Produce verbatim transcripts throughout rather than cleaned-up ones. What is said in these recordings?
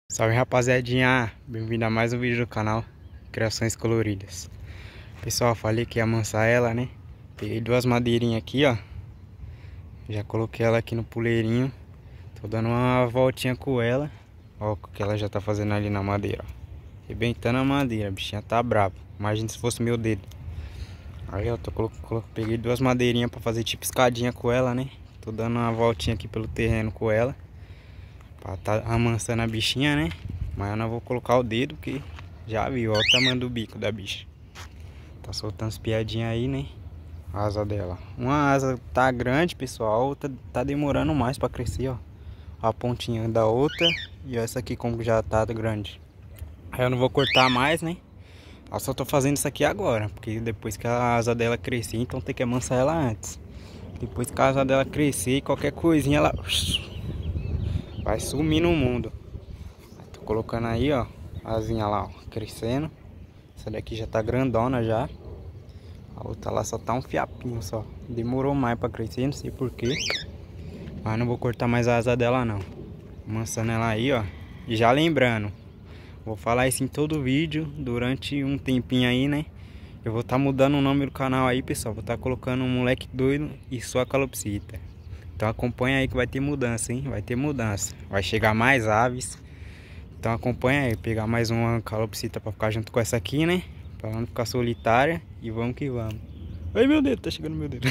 Salve, rapaziadinha, bem-vindo a mais um vídeo do canal Criações Coloridas. Pessoal, falei que ia amansar ela, né? Peguei duas madeirinhas aqui, ó. Já coloquei ela aqui no puleirinho. Tô dando uma voltinha com ela. Ó o que ela já tá fazendo ali na madeira, ó. Rebentando a madeira, a bichinha tá brava. Imagina se fosse meu dedo. Aí, ó, tô colo colo peguei duas madeirinhas pra fazer tipo escadinha com ela, né? Tô dando uma voltinha aqui pelo terreno com ela, pra tá amansando a bichinha, né? Mas eu não vou colocar o dedo, porque já viu, ó o tamanho do bico da bicha. Tá soltando as piadinhas aí, né? A asa dela. Uma asa tá grande, pessoal. A outra tá demorando mais pra crescer, ó. A pontinha da outra. E essa aqui como já tá grande. Aí eu não vou cortar mais, né? Eu só tô fazendo isso aqui agora, porque depois que a asa dela crescer, então tem que amansar ela antes. Depois que a asa dela crescer, qualquer coisinha ela vai sumir no mundo. Tô colocando aí, ó, a asinha lá, ó, crescendo. Essa daqui já tá grandona já. A outra lá só tá um fiapinho só. Demorou mais pra crescer, não sei porquê. Mas não vou cortar mais a asa dela não. Amansando ela aí, ó. E já lembrando, vou falar isso em todo vídeo durante um tempinho aí, né? Eu vou estar tá mudando o nome do canal aí, pessoal. Vou estar tá colocando um moleque doido e sua calopsita. Então acompanha aí que vai ter mudança, hein? Vai ter mudança. Vai chegar mais aves. Então acompanha aí. Pegar mais uma calopsita pra ficar junto com essa aqui, né? Pra não ficar solitária. E vamos que vamos. Ai, meu dedo, tá chegando meu dedo.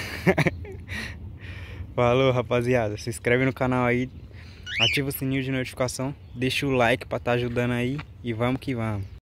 Falou, rapaziada. Se inscreve no canal aí. Ativa o sininho de notificação. Deixa o like pra estar tá ajudando aí. E vamos que vamos.